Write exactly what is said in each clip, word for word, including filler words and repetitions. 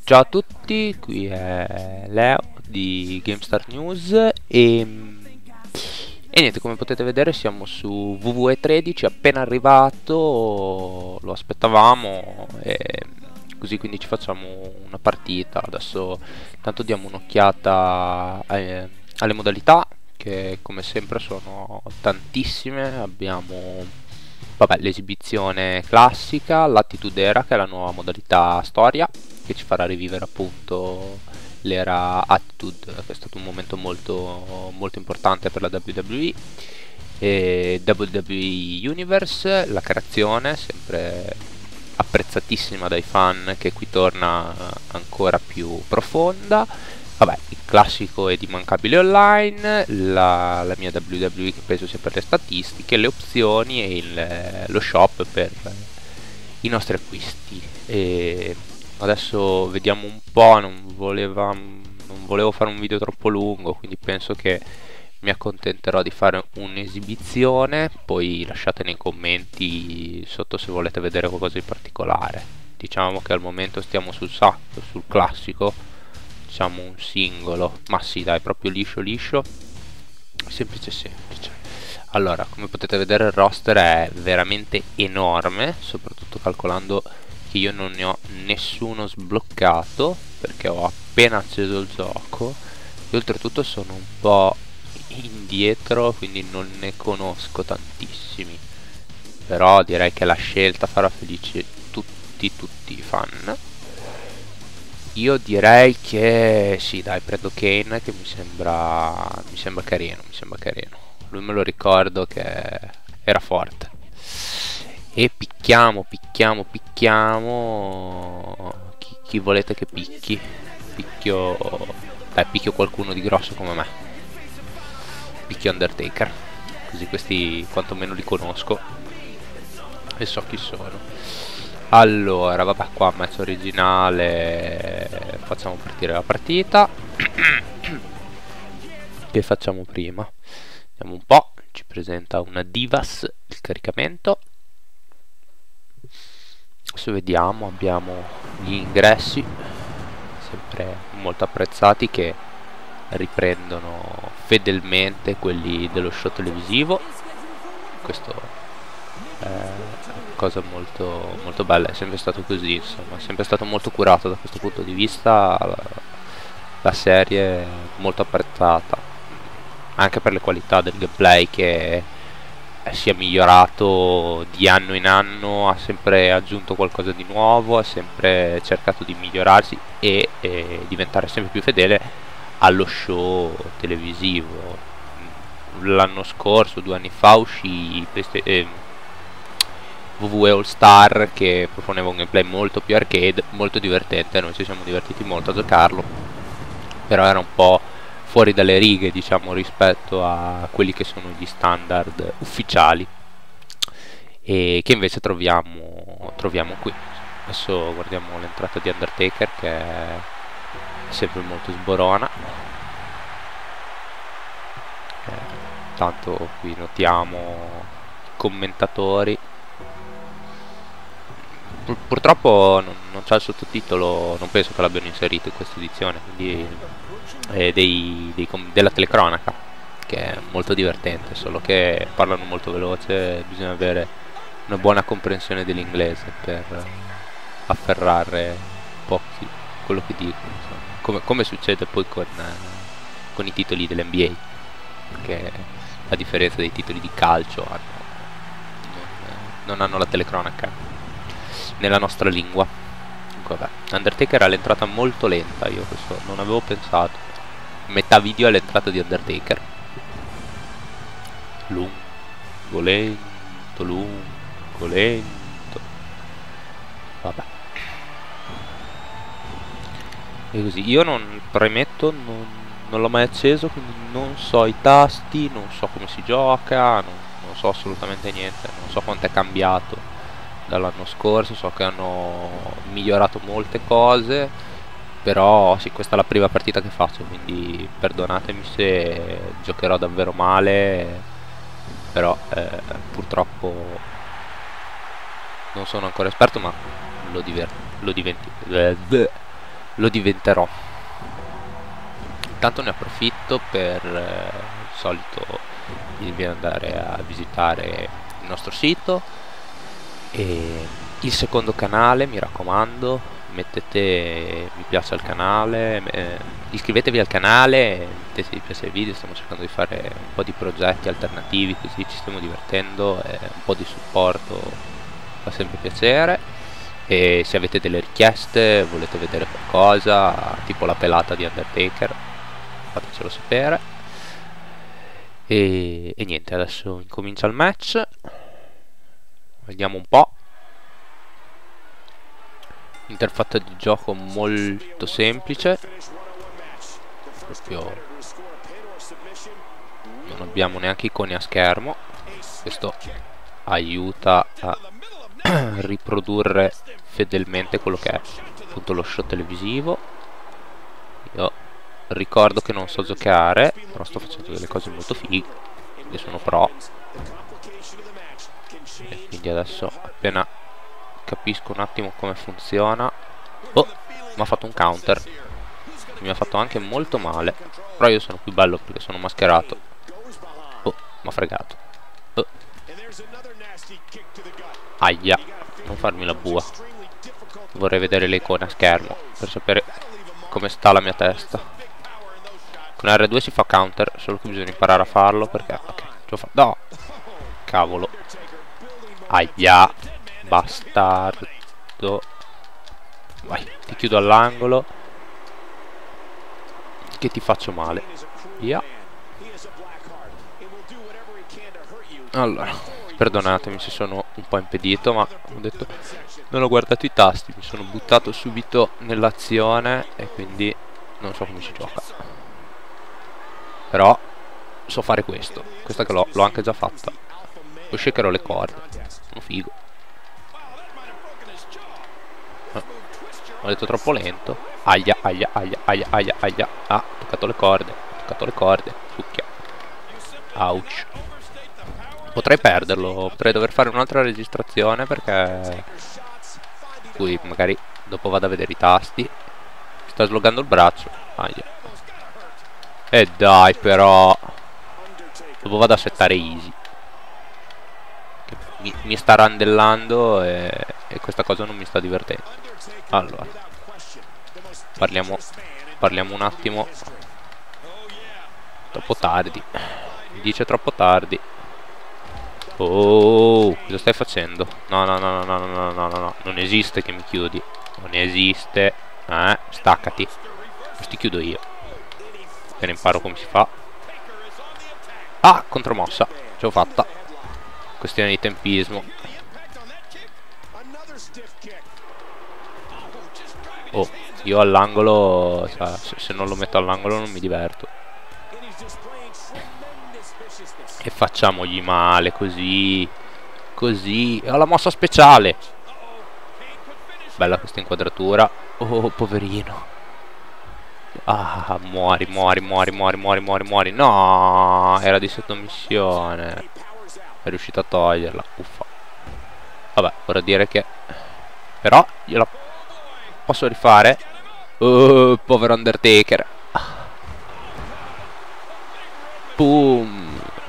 Ciao a tutti, qui è Leo di GameStar News e, e niente, come potete vedere siamo su W W E tredici, appena arrivato, lo aspettavamo e così quindi ci facciamo una partita. Adesso intanto diamo un'occhiata eh, alle modalità, che come sempre sono tantissime. Abbiamo vabbè, l'esibizione classica, l'Attitude Era, che è la nuova modalità storia, che ci farà rivivere appunto l'era Attitude, che è stato un momento molto, molto importante per la W W E. E W W E Universe, la creazione, sempre apprezzatissima dai fan, che qui torna ancora più profonda. Vabbè, il classico ed immancabile online, la, la mia W W E che penso sia per le statistiche, le opzioni e il, lo shop per i nostri acquisti. E adesso vediamo un po', non, voleva, non volevo fare un video troppo lungo, quindi penso che mi accontenterò di fare un'esibizione, poi lasciate nei commenti sotto se volete vedere qualcosa di particolare. Diciamo che al momento stiamo sul sacco, sul classico, diciamo un singolo, ma sì dai, proprio liscio liscio, semplice semplice. Allora, come potete vedere il roster è veramente enorme, soprattutto calcolando che io non ne ho nessuno sbloccato perché ho appena acceso il gioco e oltretutto sono un po' indietro, quindi non ne conosco tantissimi, però direi che la scelta farà felici tutti tutti i fan. Io direi che sì dai, prendo Kane, che mi sembra mi sembra carino, mi sembra carino. Lui me lo ricordo che era forte. E picchiamo, picchiamo, picchiamo. Chi, chi volete che picchi? Picchio. Dai, picchio qualcuno di grosso come me. Picchio Undertaker. Così questi quantomeno li conosco e so chi sono. Allora, vabbè, qua match originale. Facciamo partire la partita. Che facciamo prima? Vediamo un po'. Ci presenta una Divas il caricamento. Adesso vediamo, abbiamo gli ingressi, sempre molto apprezzati, che riprendono fedelmente quelli dello show televisivo. Questo è una cosa molto, molto bella, è sempre stato così, insomma, è sempre stato molto curato da questo punto di vista. La, la serie è molto apprezzata, anche per le qualità del gameplay che si è migliorato di anno in anno, ha sempre aggiunto qualcosa di nuovo, ha sempre cercato di migliorarsi e, e diventare sempre più fedele allo show televisivo. L'anno scorso, due anni fa, uscì eh, W W E All Star, che proponeva un gameplay molto più arcade, molto divertente. Noi ci siamo divertiti molto a giocarlo, però era un po' fuori dalle righe, diciamo, rispetto a quelli che sono gli standard ufficiali, e che invece troviamo, troviamo qui. Adesso guardiamo l'entrata di Undertaker, che è sempre molto sborona. Eh, tanto qui notiamo i commentatori. Pur, purtroppo non, non c'è il sottotitolo, non penso che l'abbiano inserito in questa edizione, quindi eh, dei, dei, della telecronaca, che è molto divertente, solo che parlano molto veloce, bisogna avere una buona comprensione dell'inglese per afferrare un po' quello che dicono, come, come succede poi con, eh, con i titoli dell'N B A, perché a differenza dei titoli di calcio hanno, non, non hanno la telecronaca nella nostra lingua. Vabbè, Undertaker ha l'entrata molto lenta, io questo non avevo pensato. Metà video è l'entrata di Undertaker. Lungo, lento, lungo, lento. Vabbè. E così, io non premetto, non, non l'ho mai acceso, quindi non so i tasti, non so come si gioca, non, non so assolutamente niente, non so quanto è cambiato dall'anno scorso. So che hanno migliorato molte cose, però sì, questa è la prima partita che faccio, quindi perdonatemi se giocherò davvero male, però eh, purtroppo non sono ancora esperto, ma lo, diver lo diventi eh, lo diventerò. Intanto ne approfitto per eh, il solito di andare a visitare il nostro sito e il secondo canale, mi raccomando, mettete mi piace al canale, eh, iscrivetevi al canale, mettete mi piace ai video. Stiamo cercando di fare un po' di progetti alternativi, così ci stiamo divertendo, e un po' di supporto fa sempre piacere. E se avete delle richieste, volete vedere qualcosa tipo la pelata di Undertaker, fatecelo sapere. E, e niente, adesso incomincia il match, vediamo un po'. Interfaccia di gioco molto semplice, proprio non abbiamo neanche icone a schermo, questo aiuta a riprodurre fedelmente quello che è appunto lo show televisivo. Io ricordo che non so giocare, però sto facendo delle cose molto fighe e sono pro, e quindi adesso appena capisco un attimo come funziona. Oh, mi ha fatto un counter che mi ha fatto anche molto male, però io sono più bello perché sono mascherato. Oh, mi ha fregato. Oh. Aia, non farmi la bua. Vorrei vedere le icone a schermo per sapere come sta la mia testa. Con R due si fa counter, solo che bisogna imparare a farlo perché... ok, ce l'ho fatto. No! Cavolo. Aia, bastardo. Vai, ti chiudo all'angolo che ti faccio male. Via. Allora, perdonatemi se sono un po' impedito, ma ho detto non ho guardato i tasti, mi sono buttato subito nell'azione e quindi non so come si gioca. Però so fare questo, questa che l'ho anche già fatta. Poi shakerò le corde, sono figo. eh, Ho detto troppo lento. Aia, aia, aia, aia, aia, aia. Ah, ho toccato le corde, ho toccato le corde, succhia. Ouch. Potrei perderlo, potrei dover fare un'altra registrazione perché cui magari dopo vado a vedere i tasti. Sta slogando il braccio. Aia. E dai però, dopo vado a settare easy, che mi, mi sta randellando e, e questa cosa non mi sta divertendo. Allora parliamo parliamo un attimo. Troppo tardi, mi dice troppo tardi. Oh, cosa stai facendo? No, no, no, no, no, no, no, no, no, non esiste che mi chiudi. Non esiste. Eh, staccati. Ti chiudo io. Appena imparo come si fa. Ah, contromossa. Ce l'ho fatta. Questione di tempismo. Oh, io all'angolo, se non lo metto all'angolo non mi diverto. E facciamogli male così. Così. Ho la mossa speciale. Bella questa inquadratura. Oh, poverino. Ah, muori, muori, muori, muori, muori, muori, muori. No, era di sottomissione. È riuscito a toglierla. Uffa. Vabbè, vorrà dire che... però gliela posso rifare. Oh, povero Undertaker. Boom.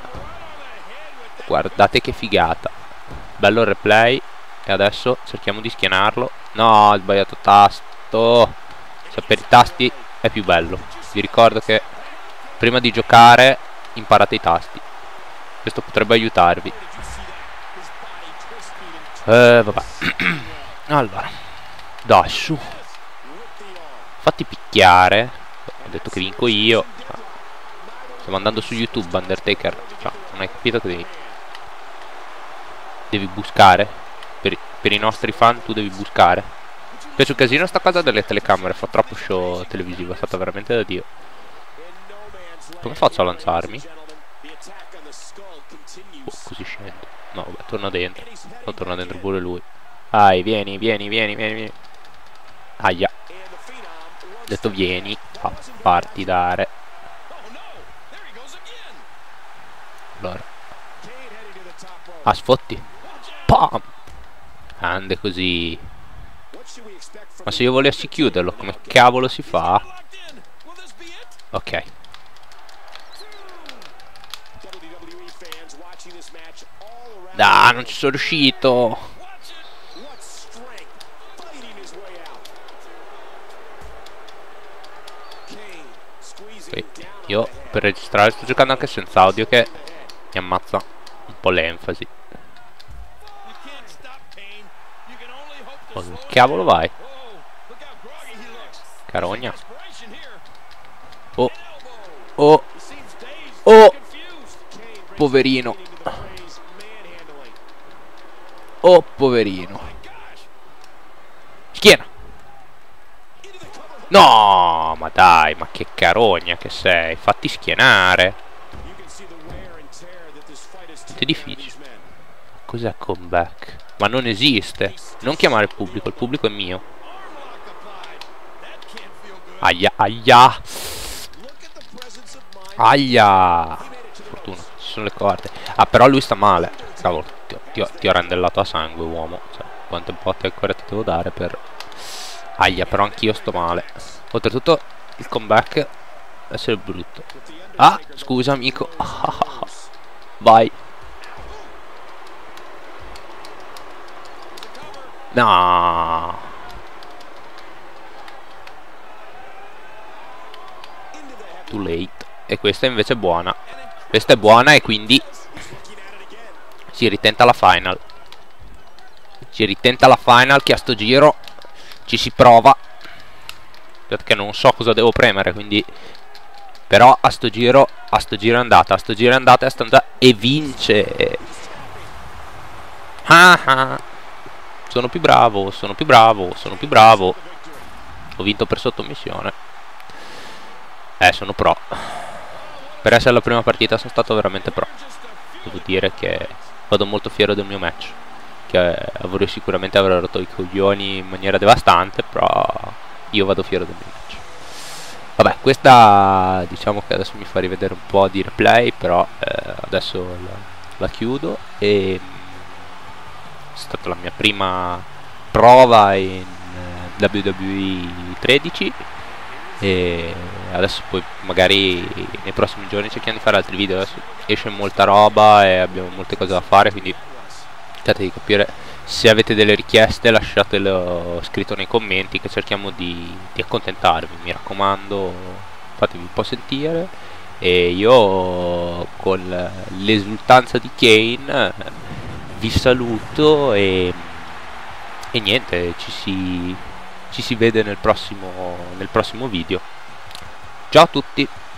Guardate che figata. Bello il replay. E adesso cerchiamo di schienarlo. No, ho sbagliato tasto. Sapere i tasti è più bello. Vi ricordo che prima di giocare imparate i tasti. Questo potrebbe aiutarvi. Eh, vabbè. Allora, dai, su. Fatti picchiare. Ho detto che vinco io. Stiamo andando su YouTube, Undertaker. Cioè, non hai capito che devi... devi buscare. Per, per i nostri fan tu devi buscare. Mi piace un casino sta cosa delle telecamere. Fa troppo show televisivo. È stata veramente da Dio. Come faccio a lanciarmi? Oh, così scendo. No, vabbè, torna dentro. No, torna dentro pure lui. Dai, vieni, vieni, vieni, vieni, vieni. Aia. Ho detto vieni. A farti dare. Allora. Ah, sfotti. Pam. Ande così. Ma se io volessi chiuderlo, come cavolo si fa? Ok. Ah, non ci sono riuscito. Okay. Io per registrare sto giocando anche senza audio, che mi ammazza un po' l'enfasi. Oh, che cavolo vai? Carogna. Oh. Oh. Oh. Poverino. Oh, poverino. Schiena. No, ma dai, ma che carogna che sei. Fatti schienare. È difficile. Cos'è comeback? Ma non esiste. Non chiamare il pubblico, il pubblico è mio. Aia, aia. Aia. Fortuna, ci sono le corde. Ah, però lui sta male. Cavolo, ti ho, ti ho, ti ho rendellato a sangue, uomo. Cioè, quante botte ancora ti devo dare per... Aia, però anch'io sto male. Oltretutto il comeback deve essere brutto. Ah, scusa amico. Vai. No. Too late. E questa invece è buona. Questa è buona e quindi si ritenta la final. Si ritenta la final, che a sto giro ci si prova. Perché non so cosa devo premere, quindi... Però a sto giro, a sto giro è andata, a sto giro è andata, a sto andata e vince. Ah ah. Sono più bravo, sono più bravo, sono più bravo. Ho vinto per sottomissione. Eh, sono pro. Per essere la prima partita sono stato veramente pro. Devo dire che vado molto fiero del mio match, che avrei sicuramente avrei rotto i coglioni in maniera devastante, però io vado fiero del mio match. Vabbè, questa diciamo che adesso mi fa rivedere un po' di replay, però eh, adesso la, la chiudo. E è stata la mia prima prova in eh, W W E tredici, e adesso poi magari nei prossimi giorni cerchiamo di fare altri video. Adesso esce molta roba e abbiamo molte cose da fare, quindi cercate di capire. Se avete delle richieste lasciatelo scritto nei commenti, che cerchiamo di, di accontentarvi, mi raccomando, fatevi un po' sentire. E io con l'esultanza di Kane vi saluto e, e niente, ci si, ci si vede nel prossimo, nel prossimo video. Ciao a tutti!